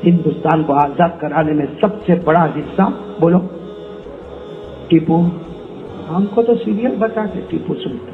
ہندوستان کو آزاد کرانے میں سب سے بڑا حصہ بولو ٹیپو. ہم کو تو سیریل بتاتے ٹیپو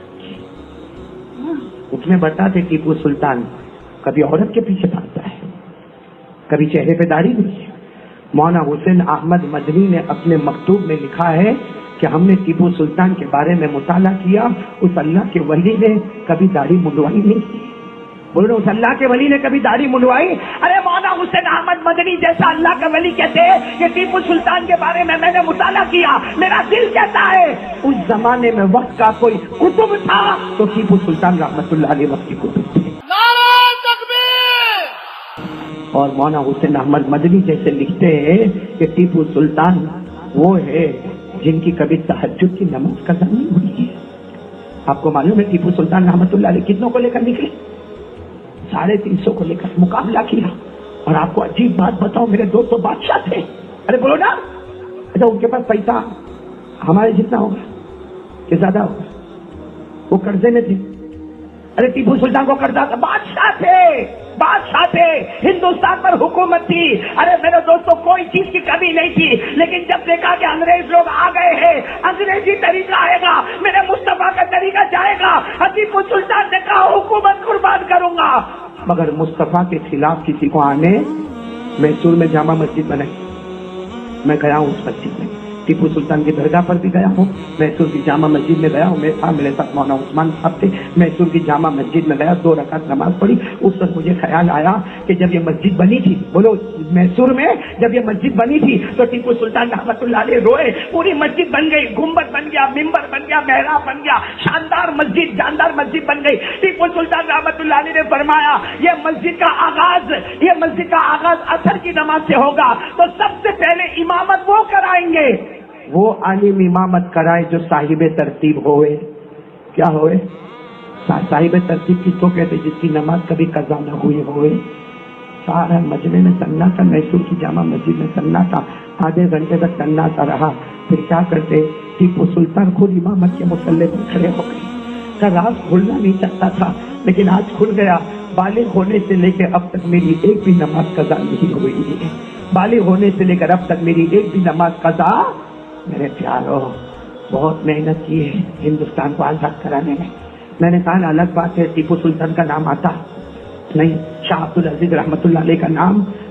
سلطان، اس میں بتاتے ٹیپو سلطان کبھی عورت کے پیچھے بھاگتا ہے، کبھی چہرے پہ داڑھی نہیں ہے. مولانا حسین احمد مدنی نے اپنے مکتوب میں لکھا ہے کہ ہم نے ٹیپو سلطان کے بارے میں مطالعہ کیا، اس اللہ کے ولی نے کبھی داڑھی منڈوائی نہیں. بولو اس اللہ کے ولی نے کبھی داڑھی منڈوائی؟ ارے مولانا حسین احمد مدنی جیسا اللہ کا ولی کہتے ہیں کہ ٹیپو سلطان کے بارے میں نے مطالعہ کیا، میرا دل کہتا ہے اس زمانے میں وقت کا کوئی کتب تھا تو ٹیپو سلطان رحمت اللہ علیہ وقت کی کتب تھے. نعرہ تکبیر! اور مولانا حسین احمد مدنی جیسے لکھتے ہیں کہ ٹیپو سلطان وہ ہے جن کی کبھی تہجد کی نماز قضا نہیں ہوئی ہے. آپ کو معلوم ہے ٹیپو سلطان رحمت اللہ علیہ کتنوں کو لے کر نکلے؟ 350 کو لے کر مقابلہ کیا. اور آپ کو عجیب بات بتاؤ، میرے دوست تو بادشاہ تھے. ارے بولو نا، اچھا ان کے پاس پیسہ ہمارے جتنا ہوگا کہ زیادہ ہوگا؟ وہ قرضے میں تھے. ارے ٹیپو سلطان کو قرضہ تھا، بادشاہ تھے، بادشاہ تھے، ہندوستان پر حکومت تھی. ارے میرے دوستوں کوئی چیز کی کمی نہیں تھی، لیکن جب دیکھا کہ انگریز لوگ آ گئے ہیں، انگریزی طریقہ آئے گا، میرے مصطفیٰ کا طریقہ جائے گا، ٹیپو سلطان نے کہا حکومت قربان کروں گا. مگر مصطفیٰ کے خلاف کسی کو آنے، میسور میں جامع مسجد بنائی، میں گیا ہوں اس مسجد میں، ٹیپو سلطان کی درگاہ پر بھی گیا ہوں، میسور کی جامع مسجد میں گیا ہوں. میں تھا، میرے ساتھ مولانا عثمان صاحب تھے. میسور کی جامع مسجد میں گیا، 2 رکعت نماز پڑھی. اس وقت مجھے خیال آیا کہ جب یہ مسجد بنی تھی، بولو میسور میں جب یہ مسجد بنی تھی تو ٹیپو سلطان رحمت اللہ علیہ روئے. پوری مسجد بن گئی، گنبد بن گیا، ممبر بن گیا، محراب بن گیا، شاندار مسجد، جاندار مسجد بن گئی. ٹیپو سلطان رحمت اللہ علیہ نے فرمایا یہ مسجد کا آغاز عصر کی نماز سے ہوگا، تو سب سے پہلے امامت وہ کرائیں گے، وہ عالم امامت کرائے جو صاحب ترتیب ہوئے. کیا ہوئے؟ صاحب ترتیب کس کو کہتے؟ جس کی نماز کبھی قضا نہ ہوئی ہوئے. سارا مجمع میں سناٹا، میسور کی جامع مسجد میں سناٹا، آدھے گھنٹے تک سناٹا رہا. پھر کیا کرتے؟ ٹیپو سلطان خود امامت کے مصلی پر کھڑے ہو گئے. کا راز کھلنا نہیں چاہتا تھا لیکن آج کھل گیا. بالغ ہونے سے لے کے اب تک میری ایک بھی نماز قضا نہیں ہوئی ہے. بالغ ہونے سے لے کر اب تک میری ایک بھی نماز قضا. میرے پیارو بہت محنت کی ہے ہندوستان کو آزاد کرانے میں نے کہا الگ بات ہے ٹیپو سلطان کا نام آتا نہیں، شاہ عبد العزیز رحمت اللہ علیہ کا نام